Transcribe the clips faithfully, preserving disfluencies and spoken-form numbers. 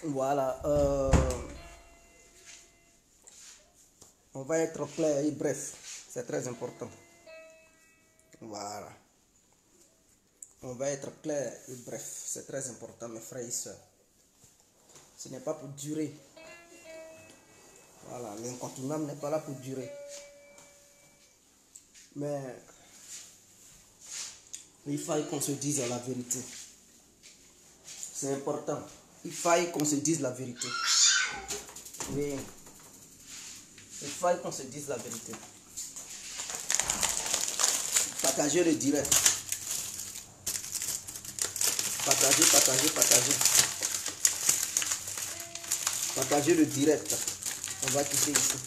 Voilà. Euh, on va être clair et bref. C'est très important. Voilà. On va être clair et bref. C'est très important, mes frères et sœurs. Ce n'est pas pour durer. Voilà. L'incontournable n'est pas là pour durer. Mais il faut qu'on se dise la vérité. C'est important. Il faut qu'on se dise la vérité. Oui. Il faut qu'on se dise la vérité. Partagez le direct. Partagez, partagez, partagez. Partagez le direct. On va quitter ici.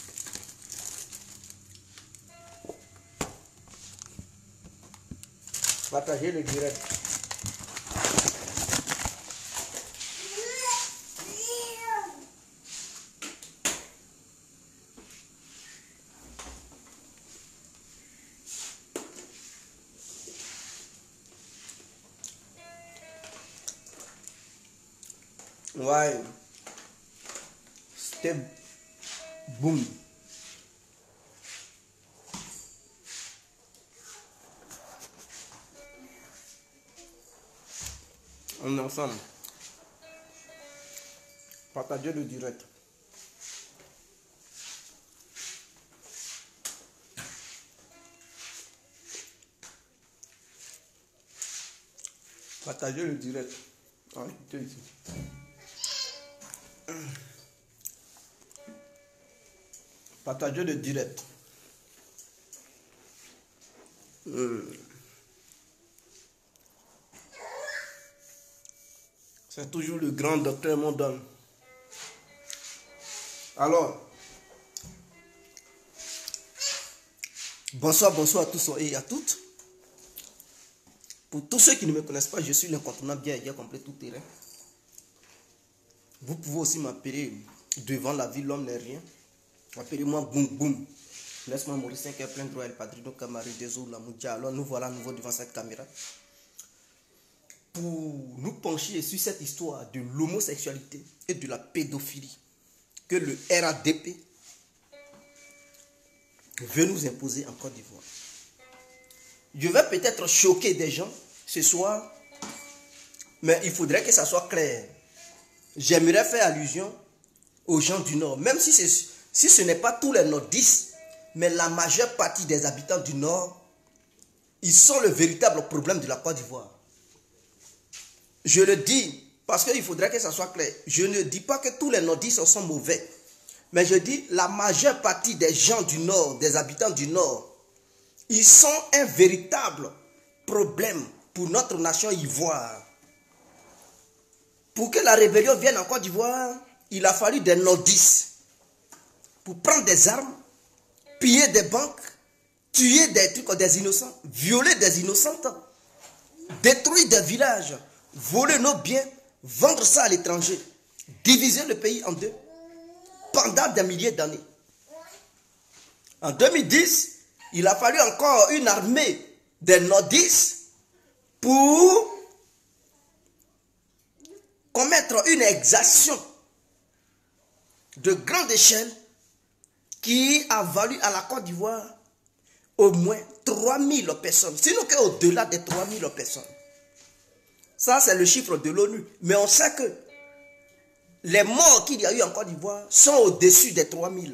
Partagez le direct. Ouais. Step. Boom. On est ensemble. Partagez le direct. Partagez le direct. Ah, écoutez ici. Partagez le direct. Hum. C'est toujours le grand docteur Mondon. Alors, bonsoir, bonsoir à tous et à toutes. Pour tous ceux qui ne me connaissent pas, je suis l'incontournable bien et complet tout terrain. Vous pouvez aussi m'appeler devant la vie, l'homme n'est rien. Appelez-moi Boum Boum. Laisse-moi Mauricien qui a plein de droits, El Padrino Camari, désolé, la Moudia. Alors nous voilà à nouveau devant cette caméra. Pour nous pencher sur cette histoire de l'homosexualité et de la pédophilie que le R A D P veut nous imposer en Côte d'Ivoire. Je vais peut-être choquer des gens ce soir, mais il faudrait que ça soit clair. J'aimerais faire allusion aux gens du Nord, même si, si ce n'est pas tous les nordistes, mais la majeure partie des habitants du Nord, ils sont le véritable problème de la Côte d'Ivoire. Je le dis parce qu'il faudrait que ça soit clair. Je ne dis pas que tous les nordistes sont mauvais, mais je dis la majeure partie des gens du Nord, des habitants du Nord, ils sont un véritable problème pour notre nation ivoire. Pour que la rébellion vienne en Côte d'Ivoire, il a fallu des nordistes pour prendre des armes, piller des banques, tuer des trucs, des innocents, violer des innocentes, détruire des villages, voler nos biens, vendre ça à l'étranger, diviser le pays en deux pendant des milliers d'années. En deux mille dix, il a fallu encore une armée des nordistes pour commettre une exaction de grande échelle qui a valu à la Côte d'Ivoire au moins trois mille personnes, sinon qu'au-delà des trois mille personnes. Ça, c'est le chiffre de l'ONU. Mais on sait que les morts qu'il y a eu en Côte d'Ivoire sont au-dessus des trois mille.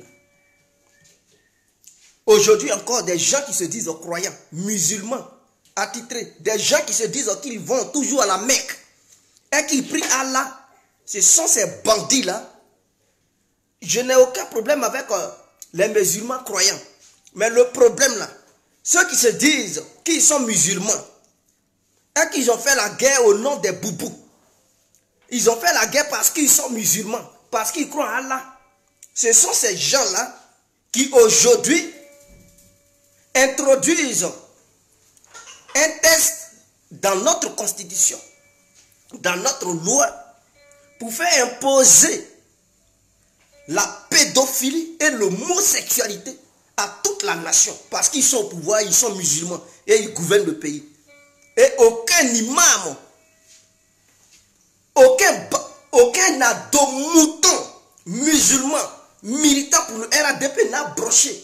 Aujourd'hui encore, des gens qui se disent croyants, musulmans, attitrés, des gens qui se disent qu'ils vont toujours à la Mecque et qui prient Allah, ce sont ces bandits-là. Je n'ai aucun problème avec euh, les musulmans croyants. Mais le problème là, ceux qui se disent qu'ils sont musulmans et qu'ils ont fait la guerre au nom des boubous, ils ont fait la guerre parce qu'ils sont musulmans, parce qu'ils croient à Allah. Ce sont ces gens-là qui aujourd'hui introduisent un test dans notre constitution, dans notre loi, pour faire imposer la pédophilie et l'homosexualité à toute la nation. Parce qu'ils sont au pouvoir, ils sont musulmans et ils gouvernent le pays. Et aucun imam, aucun, aucun un ado mouton musulman militant pour le R A D P n'a broché.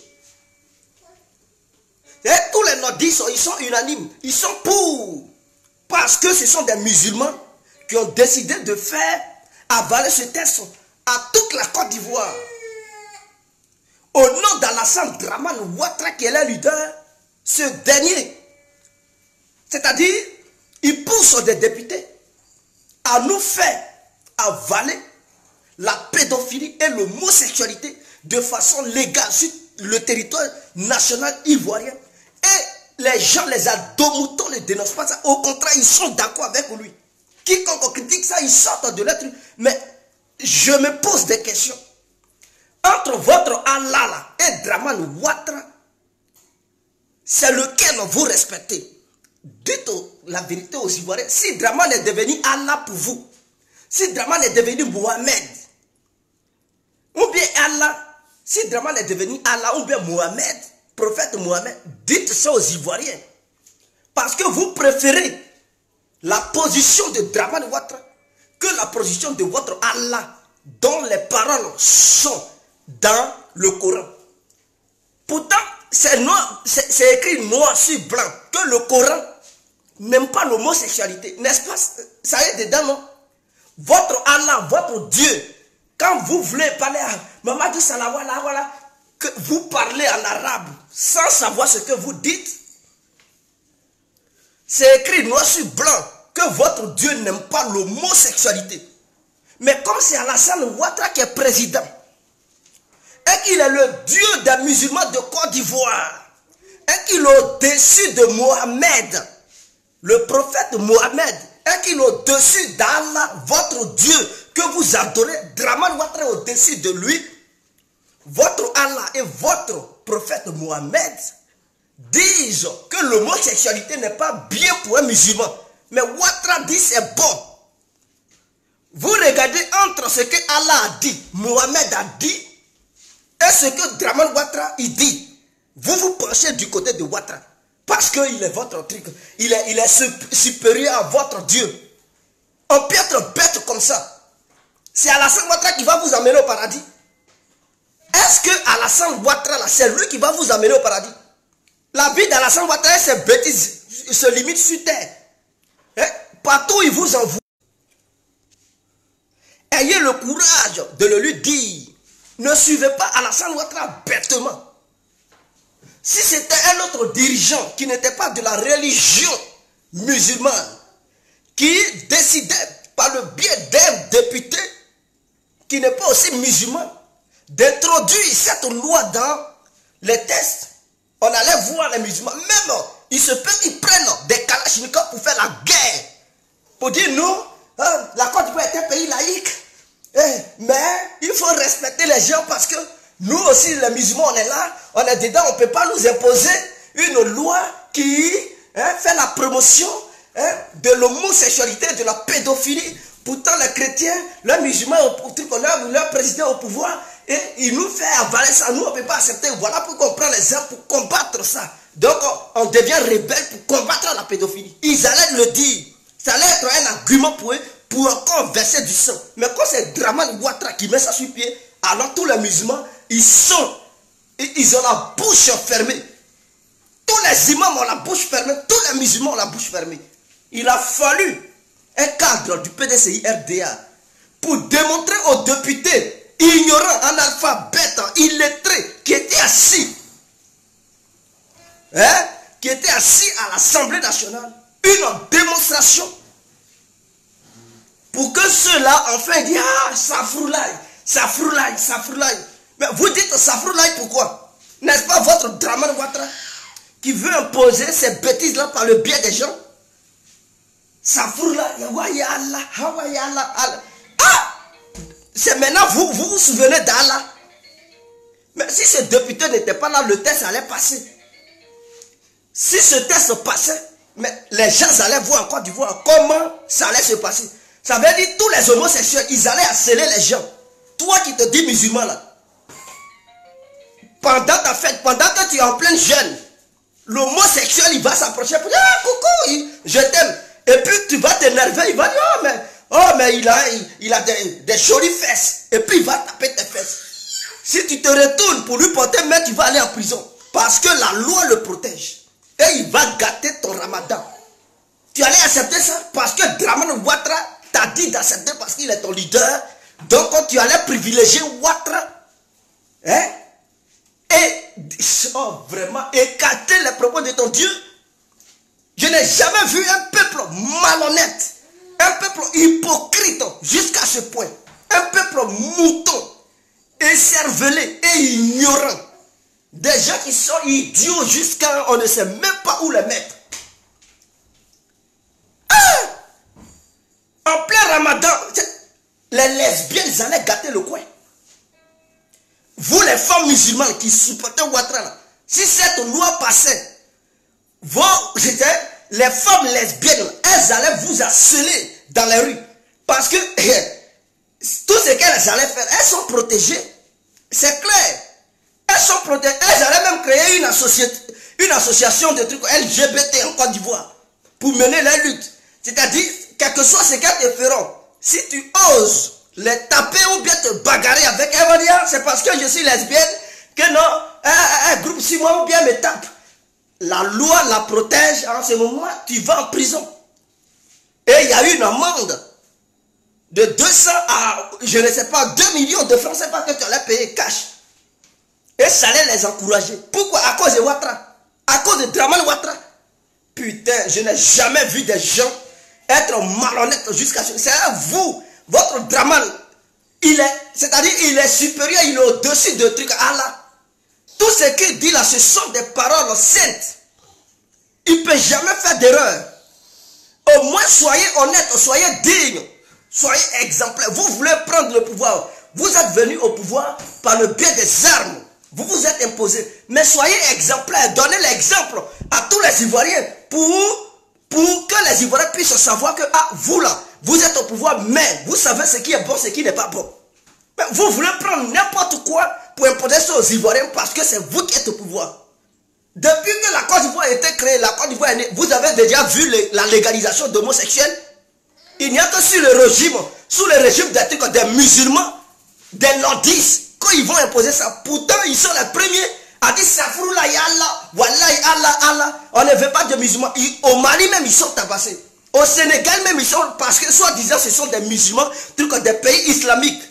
Et tous les nordistes, ils sont unanimes. Ils sont pour. Parce que ce sont des musulmans qui ont décidé de faire avaler ce texte à toute la Côte d'Ivoire. Au nom d'Alassane Dramane Ouattara, qui est le leader, ce dernier, c'est-à-dire, il pousse des députés à nous faire avaler la pédophilie et l'homosexualité de façon légale sur le territoire national ivoirien. Et les gens, les adomoutons ne dénoncent pas ça. Au contraire, ils sont d'accord avec lui. Quiconque critique ça, ils sortent de l'être. Mais je me pose des questions. Entre votre Allah là, et Dramane Ouattara, c'est lequel vous respectez? Dites la vérité aux Ivoiriens. Si Dramane est devenu Allah pour vous, si Dramane est devenu Mohamed, ou bien Allah, si Dramane est devenu Allah ou bien Mohamed, prophète Mohamed, dites ça aux Ivoiriens. Parce que vous préférez la position de Dramane Ouattara que la position de votre Allah, dont les paroles sont dans le Coran. Pourtant, c'est noir, c'est écrit noir sur blanc que le Coran n'aime pas l'homosexualité. N'est-ce pas? Ça est dedans, non? Votre Allah, votre Dieu, quand vous voulez parler à Mamadou Salawala, voilà, que vous parlez en arabe sans savoir ce que vous dites, c'est écrit noir sur blanc que votre Dieu n'aime pas l'homosexualité. Mais comme c'est Alassane Ouattara qui est président, et qu'il est le Dieu des musulmans de Côte d'Ivoire, et qu'il est au-dessus de Mohamed, le prophète Mohamed, et qu'il est au-dessus d'Allah, votre Dieu, que vous adorez, Dramane Ouattara est au-dessus de lui, votre Allah et votre prophète Mohamed disent que l'homosexualité n'est pas bien pour un musulman. Mais Ouattara dit c'est bon. Vous regardez entre ce que Allah a dit, Mohamed a dit, et ce que Dramane Ouattara il dit. Vous vous penchez du côté de Ouattara. Parce qu'il est votre truc. Il est, il est supérieur à votre Dieu. On peut être bête comme ça. C'est Alassane Ouattara qui va vous amener au paradis. Est-ce que Alassane Ouattara, c'est lui qui va vous amener au paradis? La vie d'Alassane Ouattara, ses bêtises se limite sur terre. Et partout il vous envoie. Ayez le courage de le lui dire. Ne suivez pas Alassane Ouattara bêtement. Si c'était un autre dirigeant qui n'était pas de la religion musulmane, qui décidait par le biais d'un député qui n'est pas aussi musulman, d'introduire cette loi dans les tests, on allait voir les musulmans. Même, ils se peuvent, ils prennent des kalachnikovs pour faire la guerre. Pour dire, nous, hein, la Côte d'Ivoire est un pays laïque. Eh, mais il faut respecter les gens parce que nous aussi, les musulmans, on est là, on est dedans, on ne peut pas nous imposer une loi qui hein, fait la promotion hein, de l'homosexualité, de la pédophilie. Pourtant, les chrétiens, les musulmans, leur, leur président au pouvoir, et il nous fait avaler ça. Nous, on ne peut pas accepter. Voilà pourquoi on prend les armes pour combattre ça. Donc, on, on devient rebelle pour combattre la pédophilie. Ils allaient le dire. Ça allait être un argument pour eux, pour encore verser du sang. Mais quand c'est Dramane Ouattara qui met ça sur pied, alors tous les musulmans, ils sont, ils ont la bouche fermée. Tous les imams ont la bouche fermée, tous les musulmans ont la bouche fermée. Il a fallu un cadre du P D C I R D A pour démontrer aux députés ignorants, analphabètes, illettrés, qui étaient assis, hein, qui étaient assis à l'Assemblée nationale, une démonstration pour que ceux-là, enfin, disent ah, ça froulaille, ça froulaille, ça froulaille. Mais vous dites ça froulaille pourquoi? N'est-ce pas votre Dramane Ouattara qui veut imposer ces bêtises-là par le biais des gens? Ça froulaille, ah! C'est maintenant, vous, vous vous souvenez d'Allah. Mais si ce député n'était pas là, le test allait passer. Si ce test passait, mais les gens allaient voir en Côte d'Ivoire comment ça allait se passer. Ça veut dire tous les homosexuels, ils allaient harceler les gens. Toi qui te dis musulman là, pendant ta fête, pendant que tu es en pleine jeûne, l'homosexuel il va s'approcher pour dire ah coucou, je t'aime. Et puis tu vas t'énerver, il va dire oh mais Oh, mais il a, il, il a des, des jolies fesses. Et puis il va taper tes fesses. Si tu te retournes pour lui porter main, tu vas aller en prison. Parce que la loi le protège. Et il va gâter ton ramadan. Tu allais accepter ça parce que Dramane Ouattara t'a dit d'accepter parce qu'il est ton leader. Donc tu allais privilégier Ouattara. Hein? Et oh, vraiment écarter les propos de ton Dieu. Je n'ai jamais vu un peuple malhonnête, un peuple hypocrite jusqu'à ce point. Un peuple mouton, écervelé et ignorant. Des gens qui sont idiots jusqu'à on ne sait même pas où les mettre. Ah! En plein ramadan, les lesbiennes allaient gâter le coin. Vous les femmes musulmanes qui supportez Ouattara, si cette loi passait, vos, les femmes lesbiennes, elles allaient vous harceler dans les rues. Parce que tout ce qu'elles allaient faire, elles sont protégées. C'est clair. Elles sont protégées. Elles allaient même créer une, une association de trucs L G B T en Côte d'Ivoire pour mener la lutte. C'est-à-dire, quel que soit ce qu'elles te feront, si tu oses les taper ou bien te bagarrer avec elles, c'est parce que je suis lesbienne que non, un, un groupe si moi ou bien me tape. La loi la protège. En ce moment, tu vas en prison. Et il y a eu une amende de deux cents à, je ne sais pas, deux millions de francs, c'est pas que tu allais payer cash. Et ça allait les encourager. Pourquoi? À cause de Ouattara. À cause de Dramane Ouattara. Putain, je n'ai jamais vu des gens être malhonnêtes jusqu'à ce. C'est à vous, votre Dramane. Il est, c'est-à-dire, il est supérieur, il est au-dessus de trucs. Allah. Tout ce qu'il dit là, ce sont des paroles saintes. Il ne peut jamais faire d'erreur. Au moins, soyez honnête, soyez digne, soyez exemplaire. Vous voulez prendre le pouvoir. Vous êtes venu au pouvoir par le biais des armes. Vous vous êtes imposé. Mais soyez exemplaire. Donnez l'exemple à tous les Ivoiriens pour, pour que les Ivoiriens puissent savoir que, ah, vous là, vous êtes au pouvoir, mais vous savez ce qui est bon, ce qui n'est pas bon. Mais vous voulez prendre n'importe quoi pour imposer ça aux Ivoiriens parce que c'est vous qui êtes au pouvoir. Depuis que la Côte d'Ivoire a été créée, la Côte d'Ivoire est née, vous avez déjà vu les, la légalisation d'homosexuels. Il n'y a que sur le régime, sous le régime des, trucs, des musulmans, des nordistes, quand ils vont imposer ça. Pourtant, ils sont les premiers à dire Safroula ya Allah, Wallahi Allah, Allah. On ne veut pas de musulmans. Ils, au Mali même, ils sont tabassés. Au Sénégal même, ils sont, parce que soi-disant, ce sont des musulmans, trucs, des pays islamiques.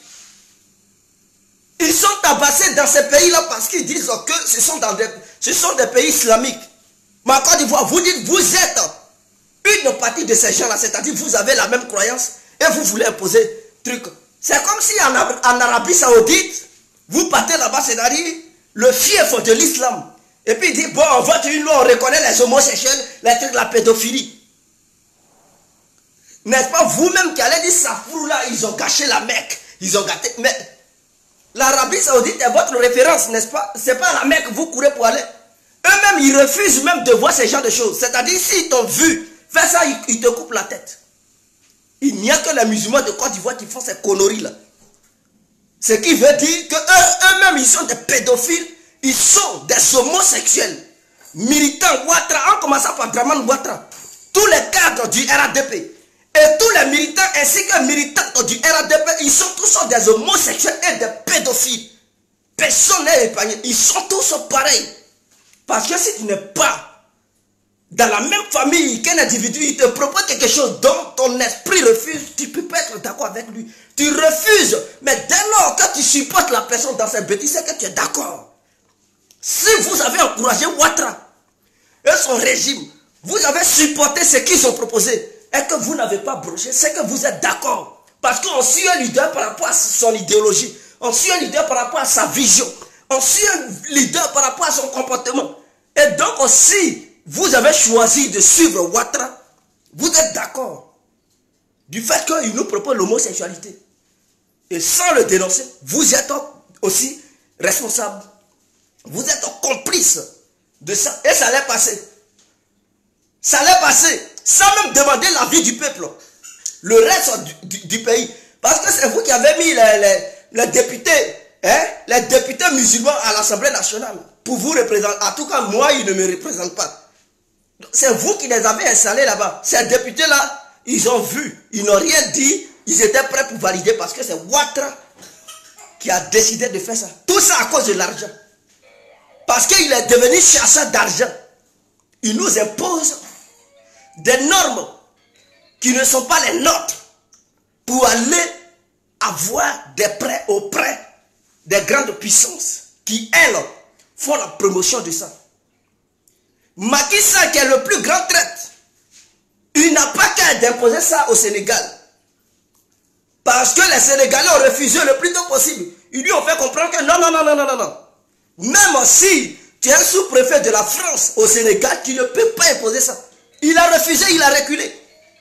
Ils sont tabassés dans ces pays-là parce qu'ils disent que ce sont, dans des, ce sont des pays islamiques. Mais en Côte d'Ivoire, vous dites, vous êtes une partie de ces gens-là, c'est-à-dire vous avez la même croyance et vous voulez imposer truc. C'est comme si en, en Arabie Saoudite, vous partez là-bas, c'est-à-dire le fief de l'islam. Et puis il dit, bon, on vote une loi, on reconnaît les homosexuels, les trucs de la pédophilie. N'est-ce pas vous-même qui allez dire ça, là, ils ont gâché la Mecque, ils ont gâté. Mais l'Arabie Saoudite est votre référence, n'est-ce pas? C'est pas à la Mecque que vous courez pour aller. Eux-mêmes, ils refusent même de voir ce genre de choses. C'est-à-dire, s'ils t'ont vu faire ça, ils, ils te coupent la tête. Il n'y a que les musulmans de Côte d'Ivoire qui font ces conneries-là. Ce qui veut dire qu'eux-mêmes, ils sont des pédophiles, ils sont des homosexuels. Militants Ouattara, en commençant par Dramane Ouattara. Tous les cadres du R A D P. Et tous les militants ainsi que les militants du R A D P, ils sont tous des homosexuels et des pédophiles. Personne n'est épargné. Ils sont tous pareils. Parce que si tu n'es pas dans la même famille qu'un individu, il te propose quelque chose dont ton esprit refuse, tu ne peux pas être d'accord avec lui. Tu refuses. Mais dès lors que tu supportes la personne dans ses bêtises, c'est que tu es d'accord. Si vous avez encouragé Ouattara et son régime, vous avez supporté ce qu'ils ont proposé, et que vous n'avez pas broché, c'est que vous êtes d'accord. Parce qu'on suit un leader par rapport à son idéologie. On suit un leader par rapport à sa vision. On suit un leader par rapport à son comportement. Et donc aussi, vous avez choisi de suivre Ouattara. Vous êtes d'accord du fait qu'il nous propose l'homosexualité. Et sans le dénoncer, vous êtes aussi responsable. Vous êtes complice de ça. Et ça allait passer. Ça allait passer. Sans même demander l'avis du peuple. Le reste du, du, du pays. Parce que c'est vous qui avez mis les, les, les députés, hein, les députés musulmans à l'Assemblée nationale. Pour vous représenter. En tout cas, moi, ils ne me représentent pas. C'est vous qui les avez installés là-bas. Ces députés-là, ils ont vu. Ils n'ont rien dit Ils étaient prêts pour valider parce que c'est Ouattara qui a décidé de faire ça. Tout ça à cause de l'argent. Parce qu'il est devenu chasseur d'argent. Il nous impose des normes qui ne sont pas les nôtres pour aller avoir des prêts auprès des grandes puissances qui, elles, font la promotion de ça. Macky Sall, qui est le plus grand traître, il n'a pas qu'à d'imposer ça au Sénégal. Parce que les Sénégalais ont refusé le plus tôt possible. Ils lui ont fait comprendre que non, non, non, non, non, non, non. Même si tu es un sous-préfet de la France au Sénégal, tu ne peux pas imposer ça. Il a refusé, il a reculé.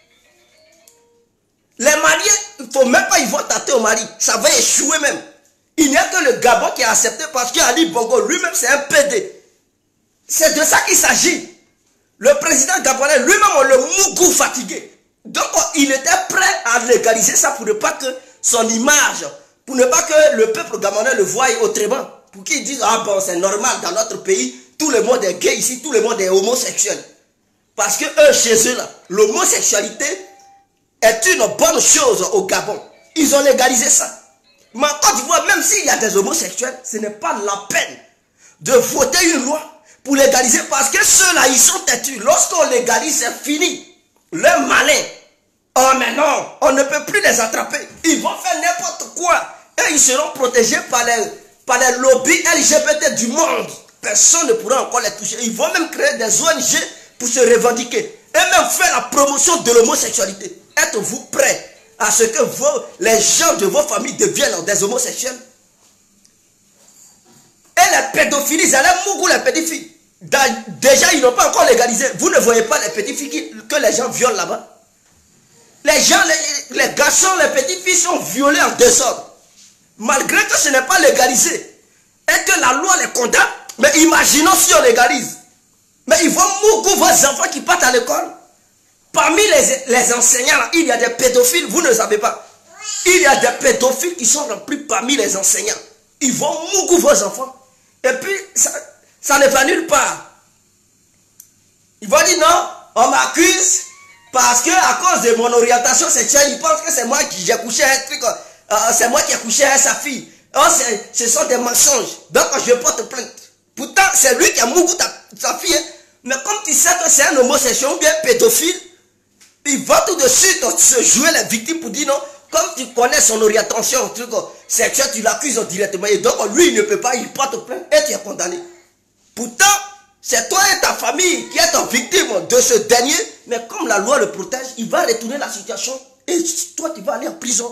Les Maliens, il ne faut même pas y voir tâter au Mali. Ça va échouer même. Il n'y a que le Gabon qui a accepté parce qu'Ali Bongo lui-même c'est un P D. C'est de ça qu'il s'agit. Le président gabonais lui-même on le mougou fatigué. Donc il était prêt à légaliser ça pour ne pas que son image, pour ne pas que le peuple gabonais le voie autrement. Pour qu'ils disent, ah bon c'est normal dans notre pays, tout le monde est gay ici, tout le monde est homosexuel. Parce que eux chez eux là, l'homosexualité est une bonne chose au Gabon. Ils ont légalisé ça. Mais en Côte d'Ivoire, même s'il y a des homosexuels, ce n'est pas la peine de voter une loi pour légaliser parce que ceux-là, ils sont têtus. Lorsqu'on légalise, c'est fini. Le malin. Oh mais non, on ne peut plus les attraper. Ils vont faire n'importe quoi. Et ils seront protégés par les, par les lobbies L G B T du monde. Personne ne pourra encore les toucher. Ils vont même créer des O N G pour se revendiquer. Et même faire la promotion de l'homosexualité. Êtes-vous prêts à ce que vos, les gens de vos familles deviennent des homosexuels? Et les pédophiles, ils allaient mougou les pédophiles. Déjà, ils n'ont pas encore légalisé. Vous ne voyez pas les petites filles que les gens violent là-bas? Les gens, les, les garçons, les petites filles sont violés en désordre. Malgré que ce n'est pas légalisé. Et que la loi les condamne. Mais imaginons si on légalise. Mais ils vont mougou vos enfants qui partent à l'école. Parmi les, les enseignants, là, il y a des pédophiles, vous ne savez pas. Il y a des pédophiles qui sont remplis parmi les enseignants. Ils vont mougou vos enfants. Et puis, ça, ça ne va nulle part. Ils vont dire non, on m'accuse parce que à cause de mon orientation sexuelle, ils pensent que c'est moi qui j'ai couché un truc, euh, c'est moi qui ai couché avec sa fille. Oh, ce sont des mensonges. Donc, je porte plainte. Pourtant, c'est lui qui a mougou ta, sa fille. Mais comme tu sais que c'est un homosexuel ou bien pédophile, il va tout de suite se jouer les victimes pour dire non, comme tu connais son orientation sexuelle, tu l'accuses directement. Et donc lui, il ne peut pas, il porte plainte et tu es condamné. Pourtant, c'est toi et ta famille qui êtes victime de ce dernier, mais comme la loi le protège, il va retourner la situation et toi, tu vas aller en prison.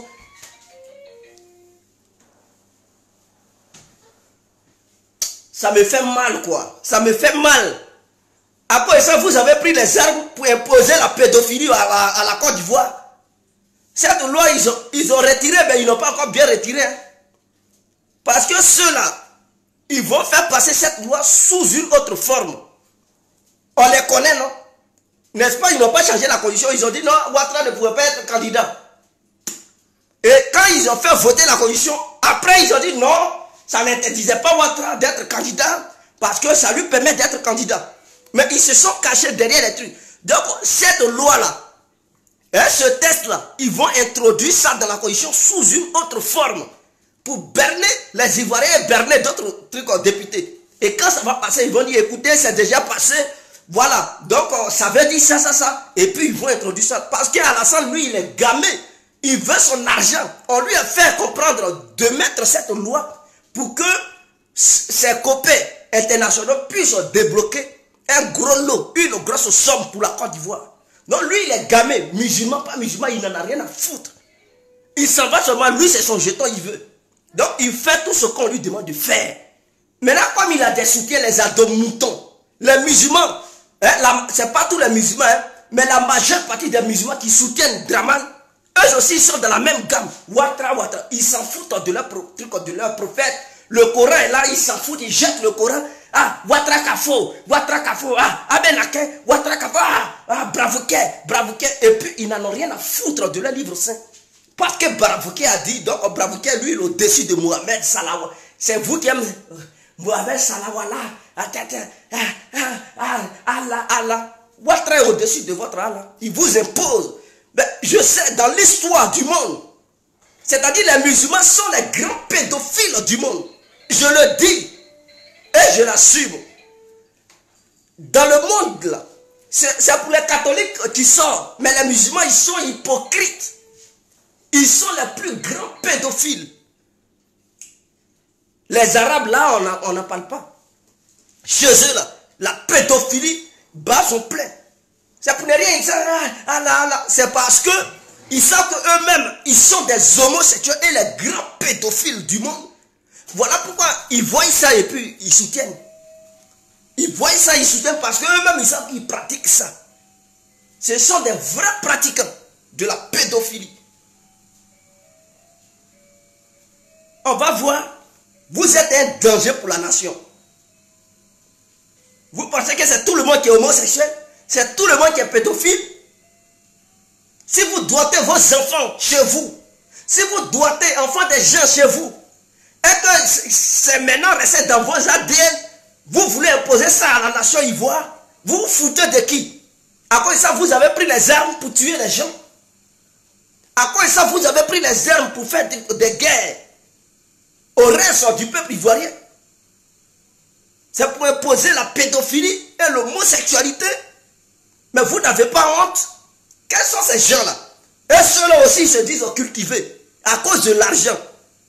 Ça me fait mal, quoi. Ça me fait mal. Après ça, vous avez pris les armes pour imposer la pédophilie à la, à la Côte d'Ivoire. Cette loi, ils ont, ils ont retiré, mais ils n'ont pas encore bien retiré. Hein. Parce que ceux-là, ils vont faire passer cette loi sous une autre forme. On les connaît, non? N'est-ce pas? Ils n'ont pas changé la condition. Ils ont dit non, Ouattara ne pouvait pas être candidat. Et quand ils ont fait voter la condition, après ils ont dit non, ça n'interdisait pas Ouattara d'être candidat parce que ça lui permet d'être candidat. Mais ils se sont cachés derrière les trucs. Donc, cette loi-là, hein, ce test-là, ils vont introduire ça dans la constitution sous une autre forme pour berner les Ivoiriens et berner d'autres trucs en députés. Et quand ça va passer, ils vont dire, écoutez, c'est déjà passé. Voilà. Donc, ça veut dire ça, ça, ça. Et puis, ils vont introduire ça. Parce qu'Alassane, lui, il est gamé. Il veut son argent. On lui a fait comprendre de mettre cette loi pour que ses copains internationaux puissent débloquer un gros lot, une grosse somme pour la Côte d'Ivoire. Non, lui, il est gamé, musulman, pas musulman, il n'en a rien à foutre. Il s'en va seulement, lui, c'est son jeton, il veut. Donc, il fait tout ce qu'on lui demande de faire. Maintenant, comme il a des soutiens, les ados moutons, les musulmans, hein, c'est pas tous les musulmans, hein, mais la majeure partie des musulmans qui soutiennent Draman, eux aussi, ils sont dans la même gamme. Ouattara, Ouattara, ils s'en foutent de leur, de leur prophète. Le Coran est là, ils s'en foutent, ils jettent le Coran. Ah, Ouattara Kafo, Ouattara Kafo, ah, Abenake, Ouattara Kafo, ah, ah, Bravouké, Bravouké. Et puis, ils n'en ont rien à foutre de leur livre saint. Parce que Bravouké a dit, donc Bravouké, lui, il est au-dessus de Mohamed Salawa. C'est vous qui aimez euh, Mohamed Salawa là. Ah, ah, ah, ah, Allah, Allah. Ouattara est au-dessus de votre Allah. Il vous impose. Mais je sais, dans l'histoire du monde, C'est-à-dire les musulmans sont les grands pédophiles du monde. Je le dis et je l'assume. Dans le monde là, c'est pour les catholiques qui sortent. Mais les musulmans, ils sont hypocrites. Ils sont les plus grands pédophiles. Les arabes là, on n'en parle pas. Chez eux là, la pédophilie bat son plein. C'est pour ne rien. C'est parce que ils savent qu'eux-mêmes, ils sont des homosexuels et les grands pédophiles du monde. Voilà pourquoi ils voient ça et puis ils soutiennent. Ils voient ça, ils soutiennent parce qu'eux-mêmes, ils savent qu'ils pratiquent ça. Ce sont des vrais pratiquants de la pédophilie. On va voir, vous êtes un danger pour la nation. Vous pensez que c'est tout le monde qui est homosexuel? C'est tout le monde qui est pédophile? Si vous doitez vos enfants chez vous, si vous doitez enfants des gens chez vous, et que c'est maintenant resté dans vos A D N, vous voulez imposer ça à la nation ivoire, vous vous foutez de qui? À quoi ça vous avez pris les armes pour tuer les gens? À quoi ça vous avez pris les armes pour faire des, des guerres au reste du peuple ivoirien? C'est pour imposer la pédophilie et l'homosexualité. Mais vous n'avez pas honte? Quels sont ces gens-là? Et ceux-là aussi se disent cultivés à cause de l'argent.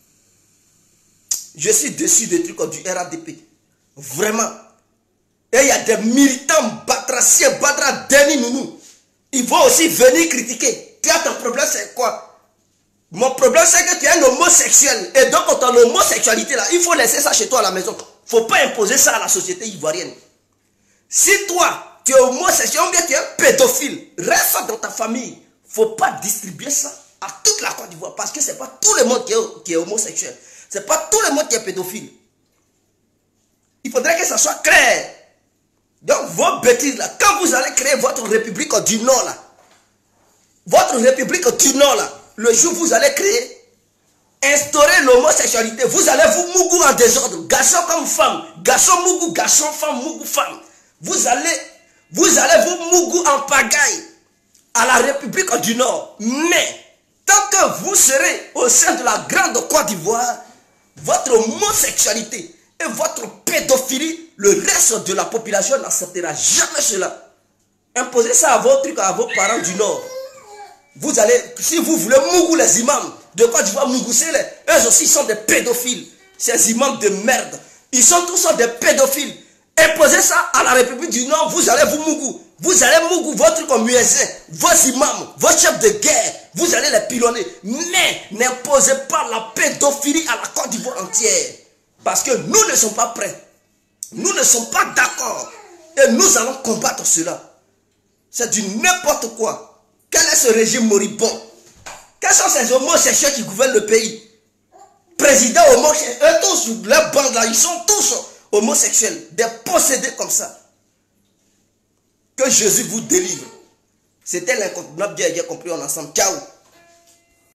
Je suis déçu des trucs du R A D P. Vraiment. Et il y a des militants batraciens, badra, Denis Nounou. Ils vont aussi venir critiquer. Toi, ton problème, c'est quoi? Mon problème, c'est que tu es un homosexuel. Et donc, ton homosexualité, là, il faut laisser ça chez toi à la maison. Il ne faut pas imposer ça à la société ivoirienne. Si toi, tu es homosexuel ou bien tu es un pédophile, reste dans ta famille. Il ne faut pas distribuer ça à toute la Côte d'Ivoire. Parce que ce n'est pas tout le monde qui est, qui est homosexuel. Ce n'est pas tout le monde qui est pédophile. Il faudrait que ça soit clair. Donc, vos bêtises là, quand vous allez créer votre République du Nord là, votre République du Nord là, le jour où vous allez créer, instaurer l'homosexualité, vous allez vous mougou en désordre, garçon comme femme, garçon mougou, garçon, femme, mougou, femme. Vous allez, vous allez vous mougou en pagaille à la République du Nord. Mais, tant que vous serez au sein de la grande Côte d'Ivoire, votre homosexualité et votre pédophilie, le reste de la population n'acceptera jamais cela. Imposez ça à vos trucs, à vos parents du Nord. Vous allez, si vous voulez mougou les imams de Côte d'Ivoire, mougoussez les, eux aussi sont des pédophiles. Ces imams de merde, ils sont tous des pédophiles. Imposez ça à la République du Nord, vous allez vous mougou. Vous allez mougou votre communézin, vos imams, vos chefs de guerre, vous allez les pilonner. Mais n'imposez pas la pédophilie à la Côte d'Ivoire entière. Parce que nous ne sommes pas prêts. Nous ne sommes pas d'accord. Et nous allons combattre cela. C'est du n'importe quoi. Quel est ce régime moribond? Quels sont ces homosexuels qui gouvernent le pays? Président homosexuel, eux tous, les bandes là, ils sont tous homosexuels. Des possédés comme ça. Que Jésus vous délivre. C'était l'incontournable. Bien, bien compris, on ensemble. Ciao.